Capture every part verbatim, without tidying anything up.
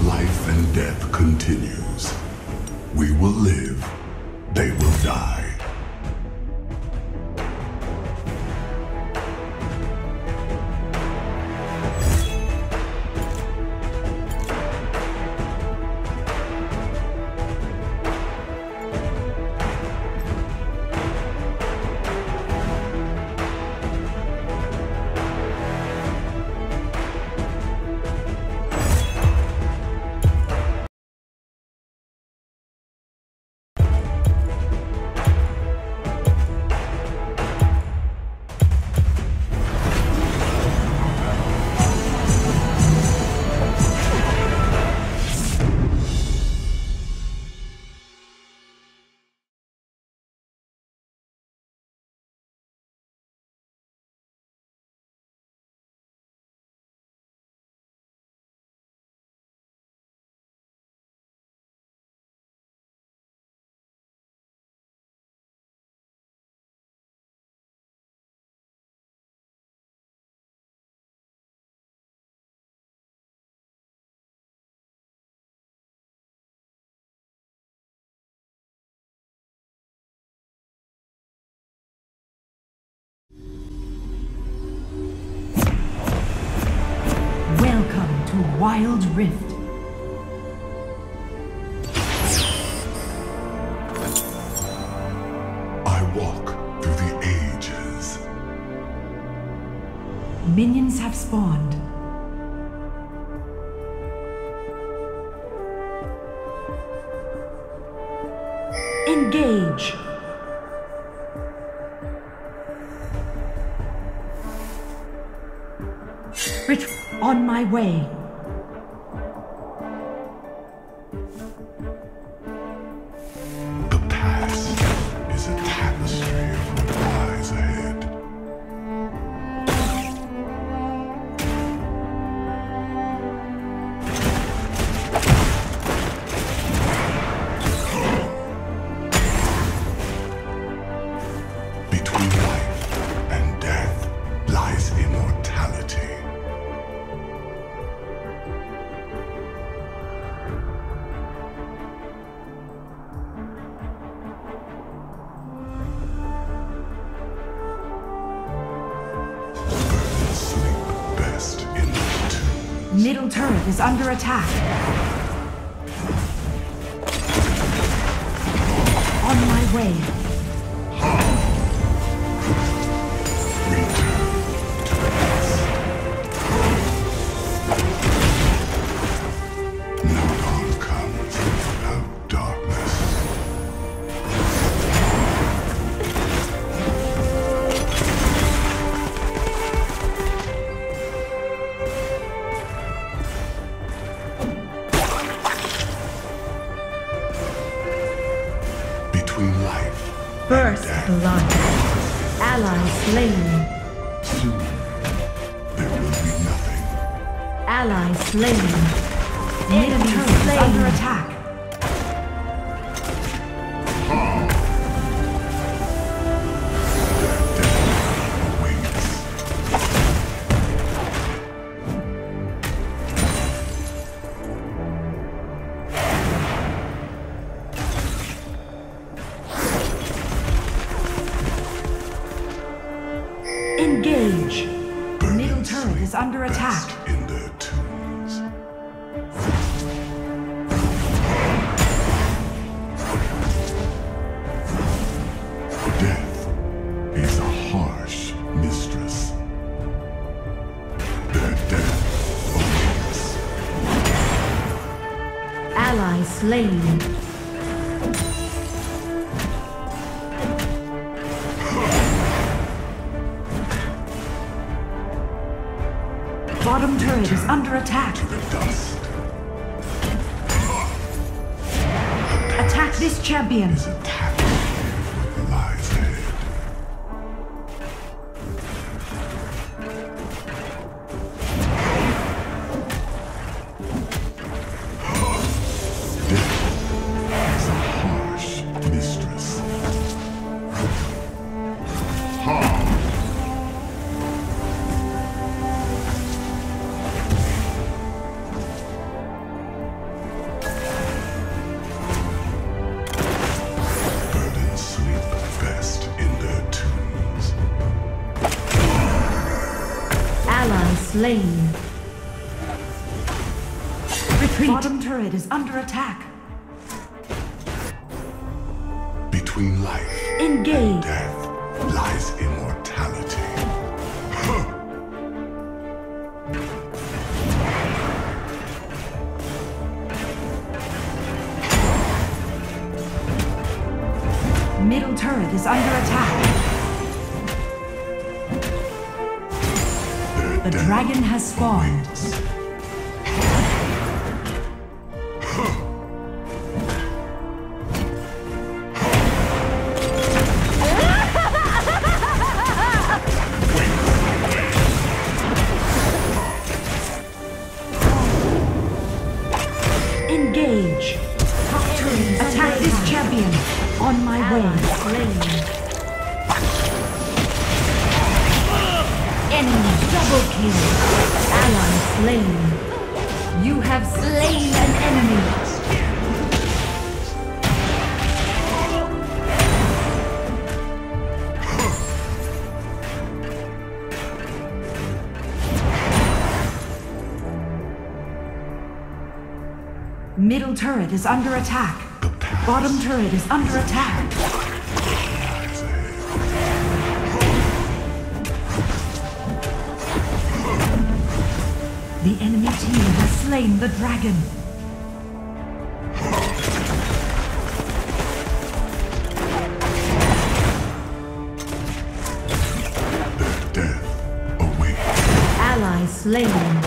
Life and death continues. We will live, they will die. Welcome to Wild Rift. I walk through the ages. Minions have spawned. Engage. Ret- on my way. The past is a tapestry of what lies ahead. Between life and death lies immortality. Middle turret is under attack. On my way. No dawn comes without darkness. Between life First and blood. Ally slain. soon there will be nothing. Ally slain. Middle turret is under attack. Engage. Middle turret is under attack. In their tombs. Death is a harsh mistress. Their death awaits. Ally slain. Bottom turret is under attack. To the dust. Attack this champion. Is a tapestry of what lies ahead. Death is a harsh mistress. slain. Retreat. Bottom turret is under attack. Between life Engage. and death lies immortality. Middle turret is under attack. Their The death dragon has spawned. waits. Engage. Top turret. Attack this champion. On my way. Slain. Enemy double kill. Ally slain. You have slain an enemy. Middle turret is under attack. The past Bottom turret is under attack. lies ahead. The enemy team has slain the dragon. Their death awaits. Ally slain.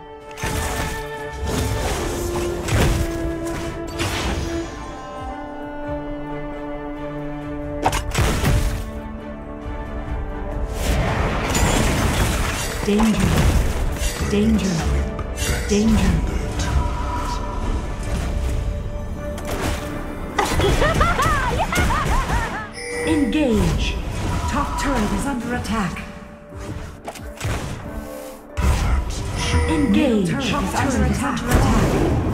Danger. Danger. Danger. Engage. Top turret is under attack. Engage. Top turret is under attack.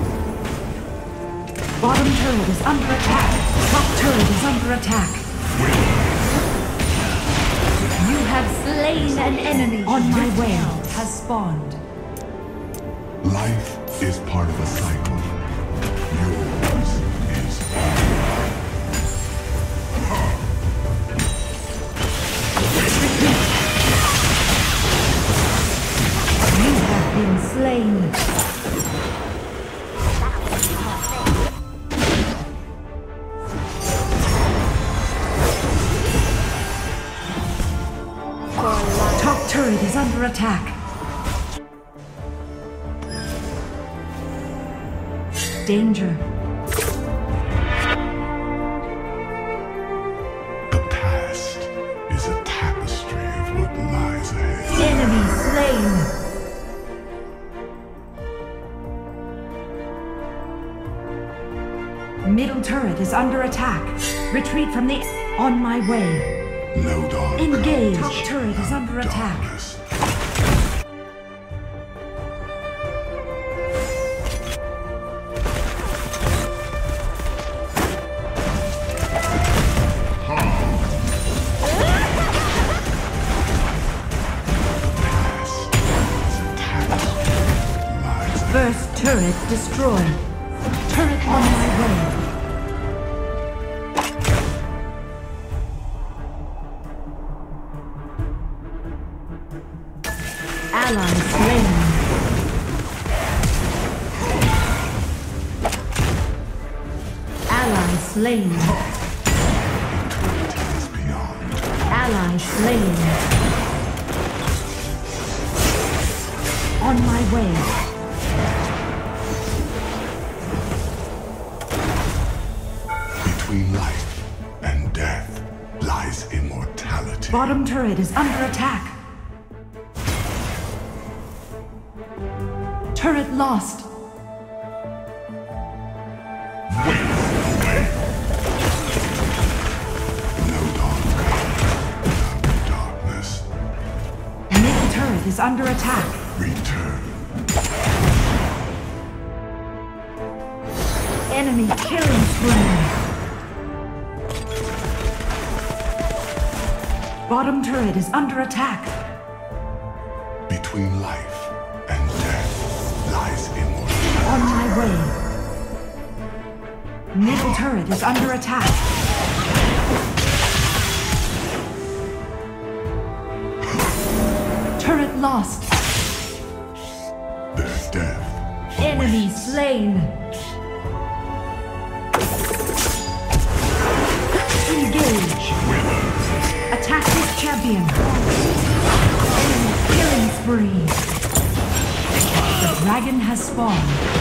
Bottom turret is under attack. Top turret is under attack. You have slain an enemy. On my way has spawned. Life is part of a cycle. Yours is. You have been slain. Top turret is under attack. Danger. The past is a tapestry of what lies ahead. Enemy slain. Middle turret is under attack. Retreat from the... On my way. No dawn Engage. comes Top turret is without under attack. darkness. Past is a tapestry that lies ahead. First turret destroyed. Turret on my way. Ally slain. Ally slain. Is beyond. Ally slain. On my way. Between life and death lies immortality. Bottom turret is under attack. Turret lost. No dawn comes without darkness. Middle turret is under attack. Return. Enemy killing spree. Bottom turret is under attack. Between life way. Middle turret is under attack. Turret lost. Their death. Enemy slain. Engage. Attack this champion. Enemy killing spree. The dragon has spawned.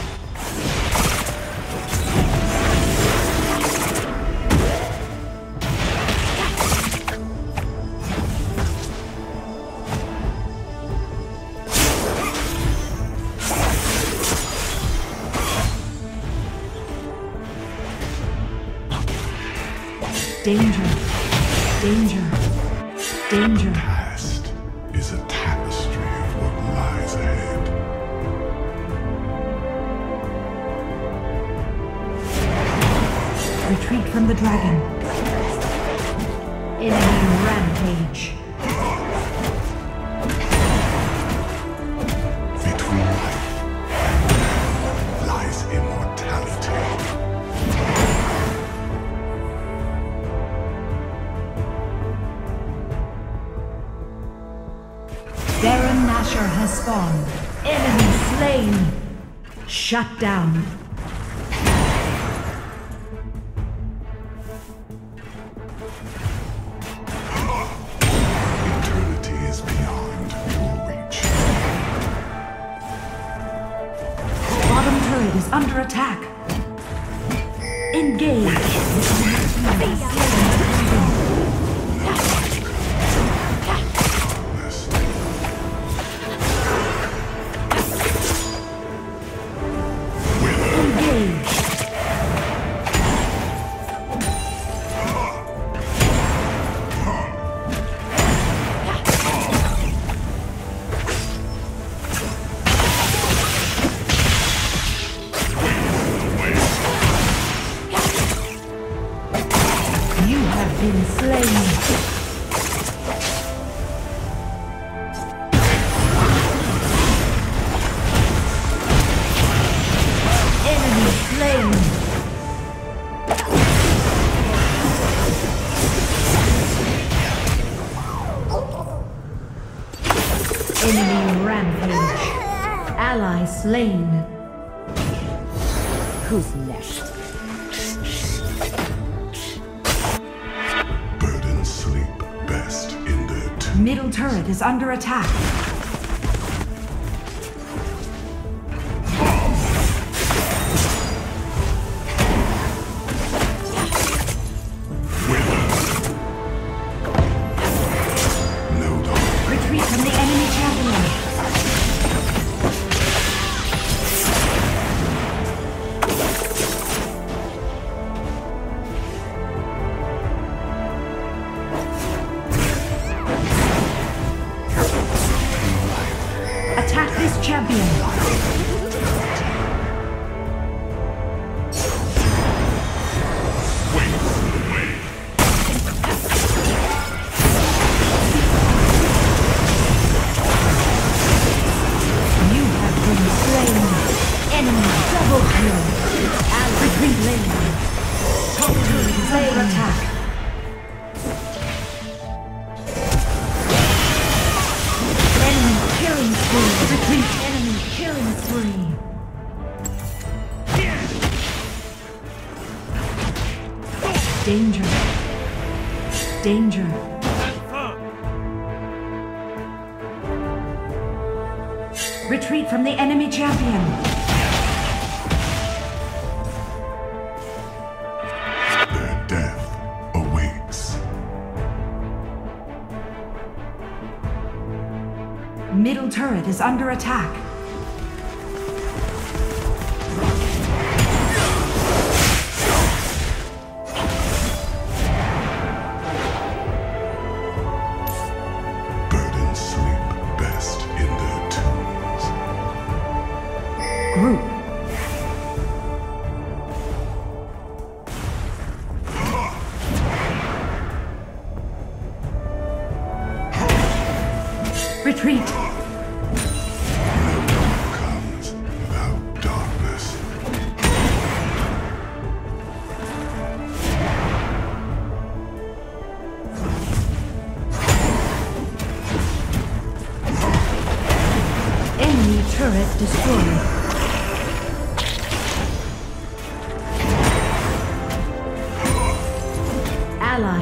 Danger, danger, danger. The past is a tapestry of what lies ahead. Retreat from the dragon. Enemy rampage. Between life and death lies immortality. Baron Nashor has spawned. Enemy slain. Shut down. Eternity is beyond your reach. Bottom turret is under attack. Engage. Been slain. Enemy slain. Enemy rampage. Ally slain. Who's next? Middle turret is under attack. No doubt. Retreat from the enemy champion. Attack this champion. You have been slain. Enemy double kill. Retreat lane. Top turret is under attack. Killing spree. Retreat. Enemy killing spree. Danger. Danger. Retreat from the enemy champion. Their death awaits. Middle turret is under attack. Birds sleep best in their tombs. Group. Retreat. No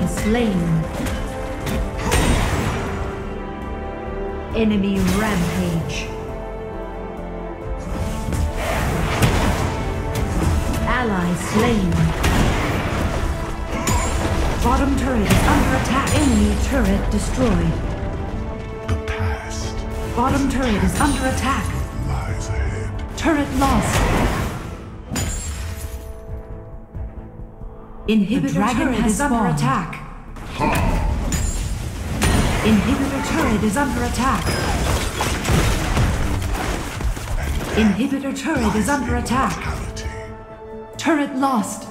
slain. Enemy rampage. Ally slain. Bottom turret is under attack. Enemy turret destroyed. The past Bottom turret is under attack. lies ahead. Turret lost. Inhibitor turret is under attack. Inhibitor turret is under attack. Inhibitor turret is under attack. Mortality. Turret lost.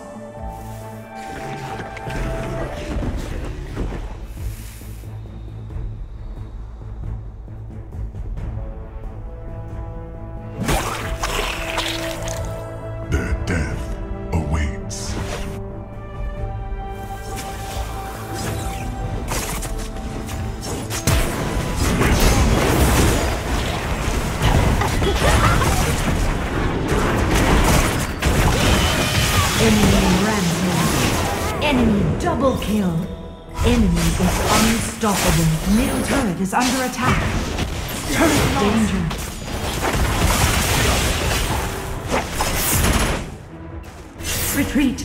Their death awaits. Enemy rampage. Enemy double kill. Enemy is unstoppable. Middle turret is under attack. Turret danger. Retreat.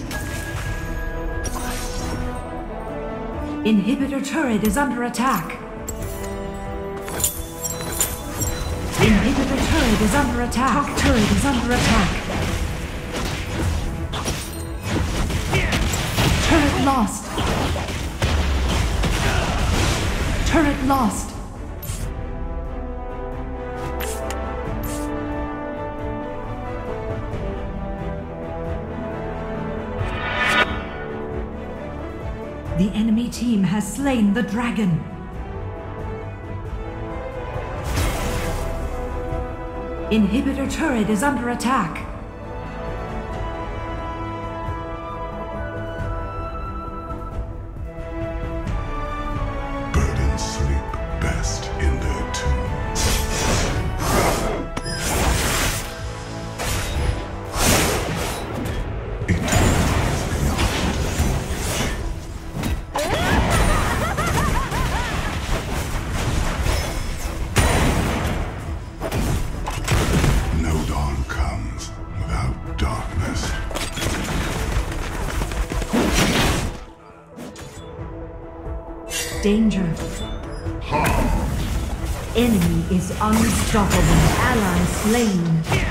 Inhibitor turret is under attack. Inhibitor turret is under attack. Top turret is under attack. Turret lost. Turret lost. The enemy team has slain the dragon. Inhibitor turret is under attack. Burdens sleep best in their tombs. No dawn comes without darkness. Danger. Enemy is unstoppable. Ally slain.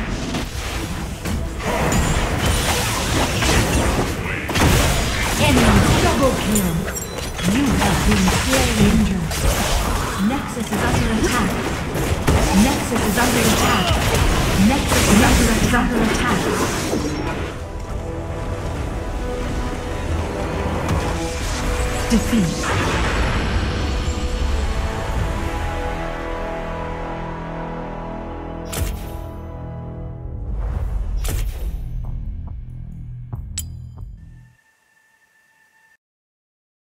Enemy double kill. You have been slain. Danger. Nexus is under attack. Nexus is under attack. Nexus is under, is under attack. Defeat.